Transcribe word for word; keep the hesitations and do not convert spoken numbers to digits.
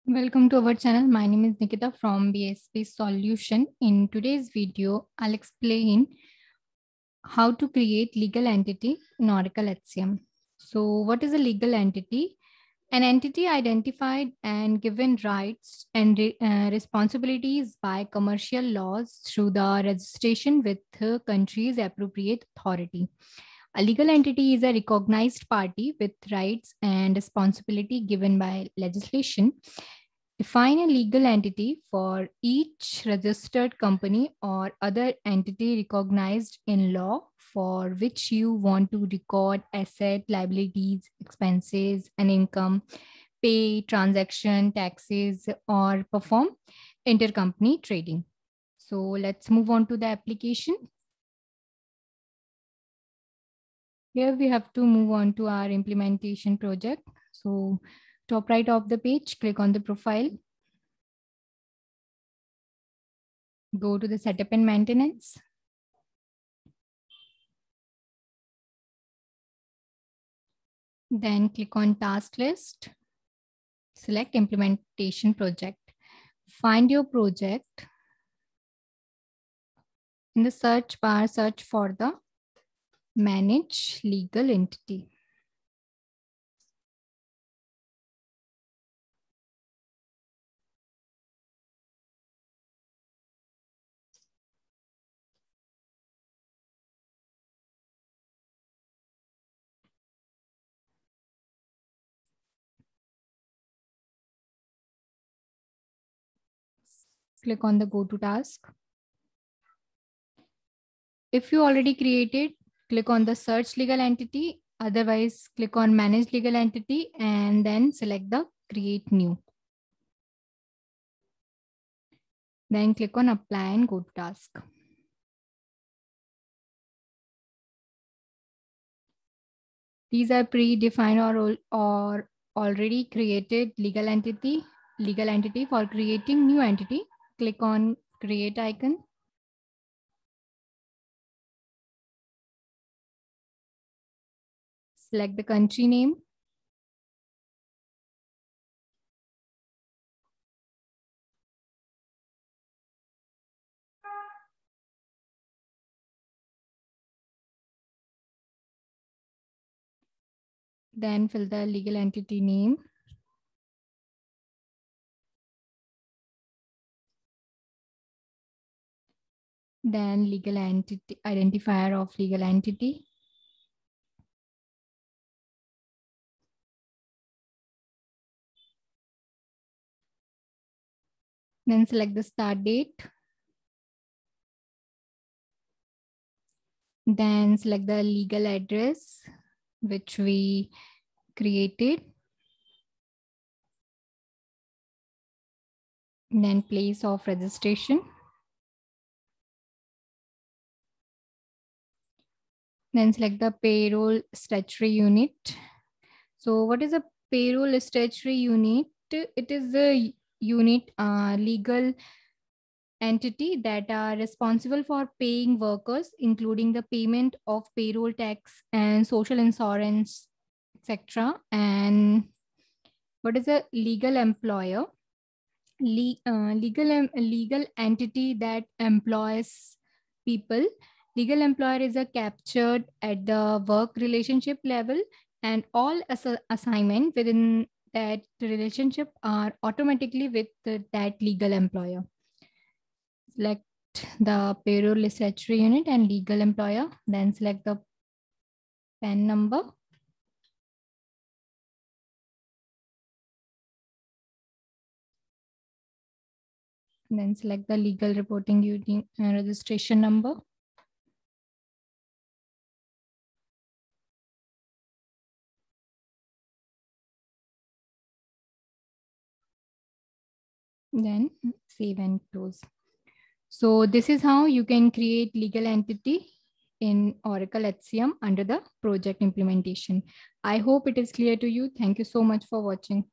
Welcome to our channel. My name is Nikita from B S P Solution. In today's video, I'll explain how to create legal entity in Oracle H C M. So what is a legal entity? An entity identified and given rights and re- uh, responsibilities by commercial laws through the registration with the country's appropriate authority. A legal entity is a recognized party with rights and responsibility given by legislation. Define a legal entity for each registered company or other entity recognized in law for which you want to record asset, liabilities, expenses, and income, pay transaction taxes, or perform intercompany trading. So let's move on to the application. Here we have to move on to our implementation project. So top right of the page, click on the profile. Go to the setup and maintenance. Then click on task list. Select implementation project. Find your project. In the search bar, search for the manage legal entity. Click on the go to task. If you already created, click on the search legal entity. Otherwise, click on manage legal entity and then select the create new. Then click on apply and go to task. These are predefined or, or already created legal entity. Legal entity. For creating new entity, click on create icon. Select the country name. Then fill the legal entity name. Then legal entity identifier of legal entity. Then select the start date. Then select the legal address which we created. Then place of registration. Then select the payroll statutory unit. So what is a payroll statutory unit? It is a unit uh, legal entity that are responsible for paying workers, including the payment of payroll tax and social insurance, et cetera. And what is a legal employer? Le uh, legal, legal entity that employs people. Legal employer is a captured at the work relationship level, and all ass assignment within that relationship are automatically with the, that legal employer. Select the payroll statutory unit and legal employer, then select the P A N number. Then select the legal reporting unit uh, registration number. Then save and close. So this is how you can create legal entity in Oracle H C M under the project implementation. I hope it is clear to you. Thank you so much for watching.